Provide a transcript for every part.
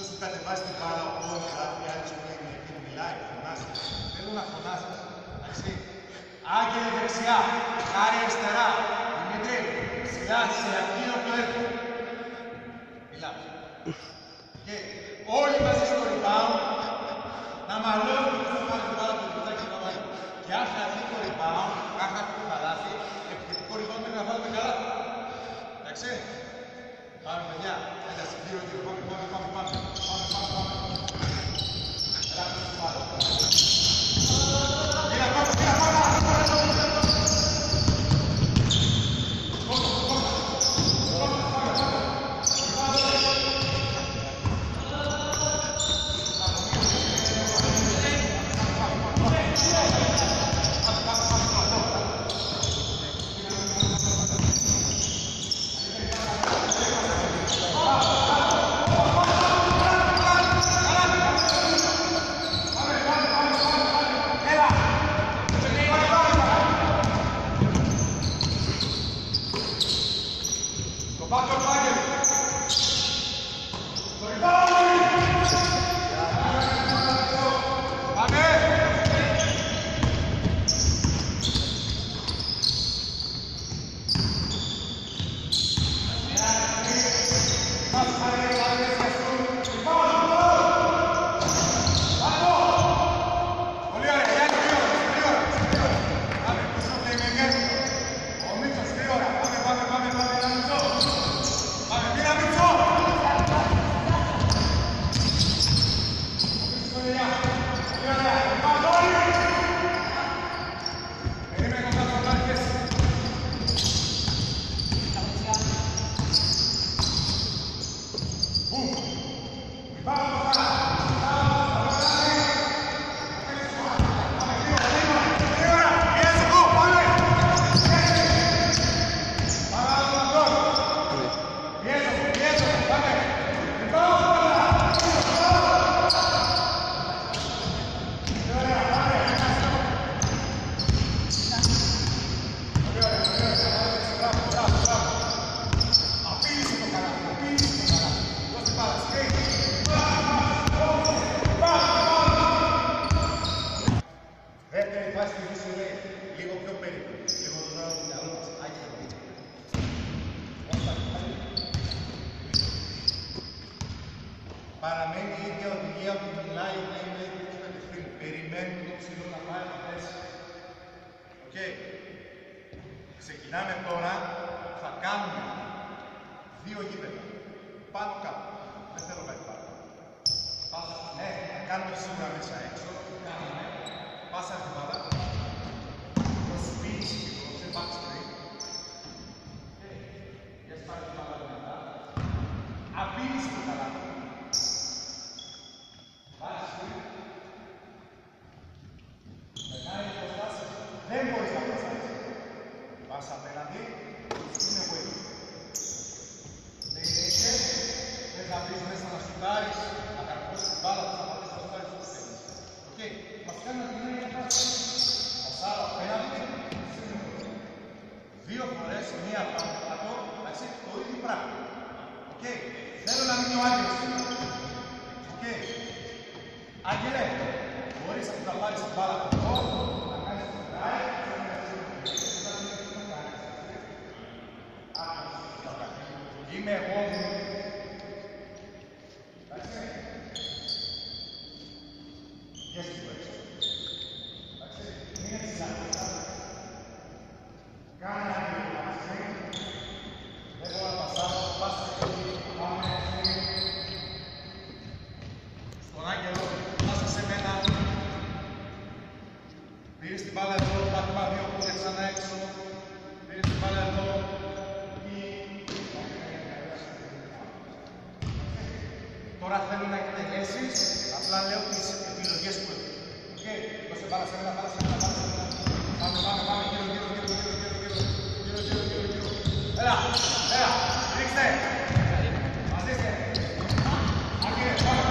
Αυτός που κατεβάζει την μπάλα, ο πόδος, γράφει, άλλος που είναι και μιλάει, φωνάζει. Θέλω να φωνάζεις. Εντάξει. Άγγελε δεξιά, Χάρη αριστερά. Δημήτρη, σιγά σε εκείνο το έρθει. Μιλάμε. Και όλοι μαζί στο rebound, να μαλώνουν που θα πάρει την μπάλα από το κουτάκι να βάλει. Και αν χαθεί το rebound, αν χαθεί το καλάθι, επιθετικό rebound πρέπει να βάλουμε καλά. Εντάξει. Πάμε παιδιά, ένταση, γύρω. Πάμε. Έλα, πάμε. Λίγο πιο περίπου. Λίγο το δω το μυαλό μας. Παραμένει η ίδια οδηγία που μιλάει ο playmaker του κατευθύνου. Περιμένουμε το ψηλό να πάει να πέσει. Οκ. Ξεκινάμε τώρα. Θα κάνουμε 2 γήπεδα. Πάνω κάτω. Δεν θέλω κάτι πάνω. Πάσα. Ναι, θα κάνουμε σίγουρα μέσα έξω. Πάσα την μπάλα. Προσποίηση λίγο, σε backstreet. Για σπάρει την μπάλα μετά. Απείληση το καλάθι. Backstreet. Περνάει το στάση. Δεν μπορείς να πασάρεις. Πας απέναντι. Είναι way. Δεν είναι. Δεν θα βρεις μέσα να σουτάρεις, να καρπώσεις την μπάλα, θα πατήσεις να σουτάρεις όπως θέλεις. Οκ. Μας κάνει να την είναι κάτι. Πασάρα απέναντι. 2 φορές, 1 πάνω κάτω, εντάξει, το ίδιο πράγμα. Οκ. Θέλω να μείνει ο Άγγελος. Οκ. Άγγελε, μπορείς να πάρεις την μπάλα από εδώ, να κάνεις το drive, είμαι εγώ. Εντάξει. Yes, please. Εντάξει. Είναι ψηλά. Κάνε ένα λίγο, εντάξει. Δεν μπορώ να πασάρω, πάσα εκεί, πάμε. Στον Άγγελο, πάσα σε μένα. Πήρες την μπάλα εδώ, πάτημα 2 πόδια ξανά έξω. Πήρες την μπάλα εδώ. Τώρα θέλω να εκτελέσεις, απλά λέω τις επιλογές που έχω. Οκ, δώσε μπάλα σε μένα, πάμε, γύρω. Έλα, ρίξτε. Μαζί είστε. Άγγελε, πάμε.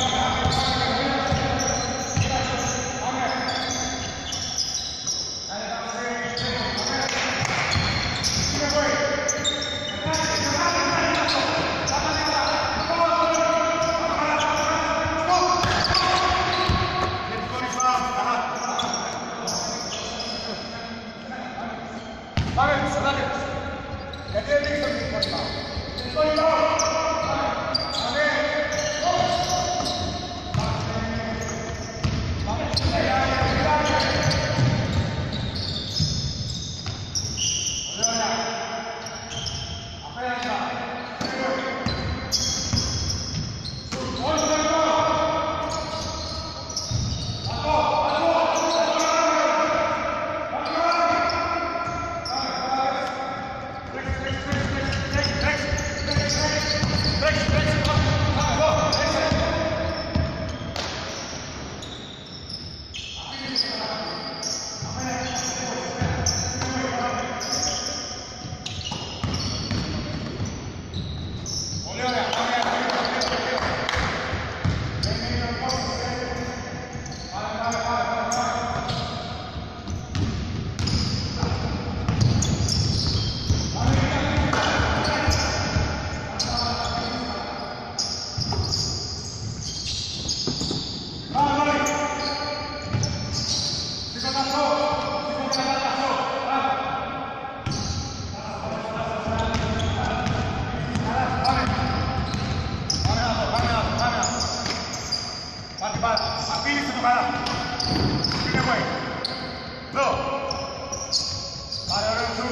καλά. Είναι way. Εδώ. Πάρε ωραίο σου.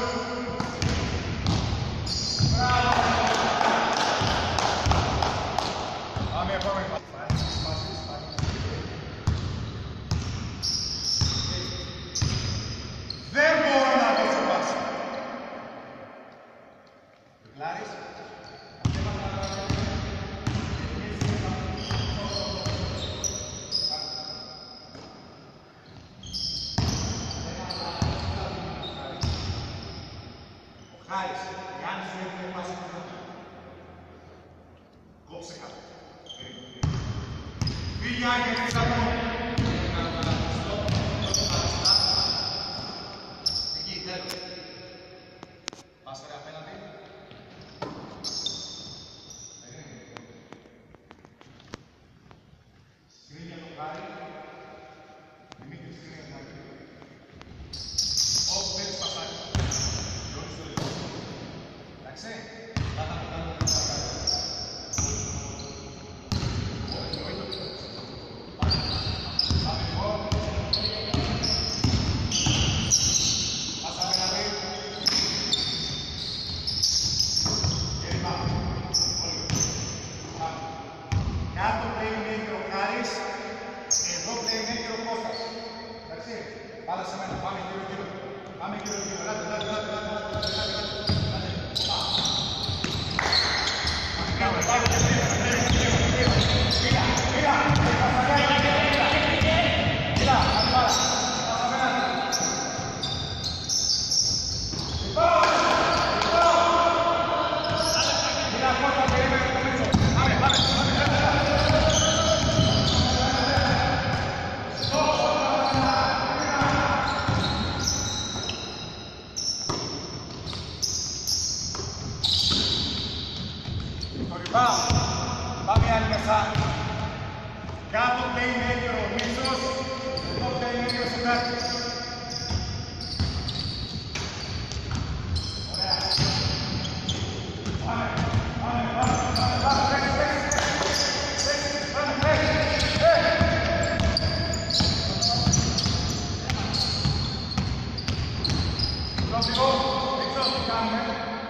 Μπράβο. Πάμε επόμενη. Δεν μπορώ να το σου πάσω. Κλάρις. Χάρης, εάν σου έρθει πάση του χάρη. Κόψε κάτω. Φύγει άγγελ στα μόνη. Εκεί, τέλος. Πας ρε απέναντι. Σκρίνια το χάρη. Δημήτρη σκρίνια το χάρη. Όπου θέλεις πασάρι. Γιώνεις το λεπτό. Εντάξει, πάντα το κάνουμε το παρακάτω. Πάμε λοιπόν. Πάσαμε να δει. Και πάμε. Όλοι. Πάμε. Κάτω playmaker ο Χάρης. Εδώ playmaker ο Κώστας. Εντάξει, πάντα σε μένα. Πάμε γύρω-γύρω. Πάμε γύρω-γύρω. Λάτε. Πάμε άλλη μέσα. Κάτω playmaker ο Μίσος, εδώ playmaker στο κάτω. Ωραία. Πάμε. Πρώτο, δεν ξέρω τι κάνουμε.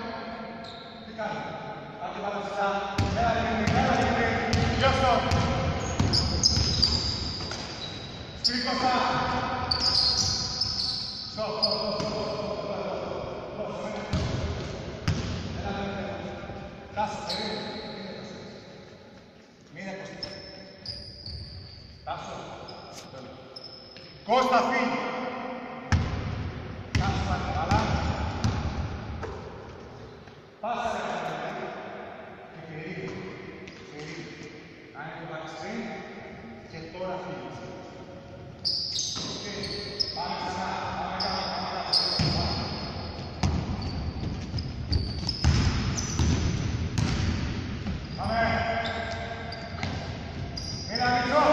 Άντε πάμε σωστά. Έλα λίγο. Γιώστο. Pierikos. Stop. Τάσο, μην αποστείς. Τάσο. Κώστα φύγει. Κάσου πάλι καλά. Πάσα ρε Katerini. Και Pierikos. Κάνε το backstring και τώρα φύγεις. Πάμε ξανά. Πάμε κάτω. Πάμε. Μίλα Μίτσο.